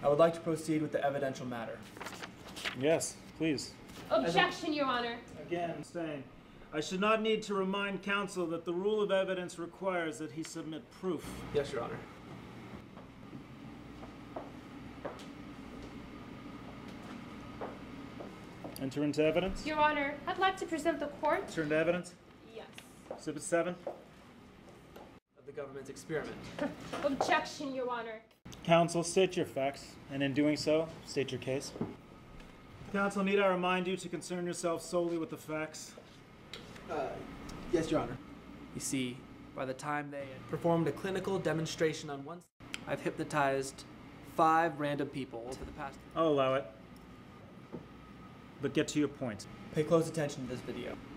I would like to proceed with the evidential matter. Yes, please. Objection, Your Honor. Again, saying, I should not need to remind counsel that the rule of evidence requires that he submit proof. Yes, Your Honor. Enter into evidence. Your Honor, I'd like to present the court. Enter into evidence. Yes. Exhibit 7. Of the government's experiment. Objection, Your Honor. Counsel, state your facts, and in doing so, state your case. Counsel, need I remind you to concern yourself solely with the facts? Yes, Your Honor. You see, by the time they had performed a clinical demonstration on one, I've hypnotized 5 random people over the past. I'll allow it. But get to your point. Pay close attention to this video.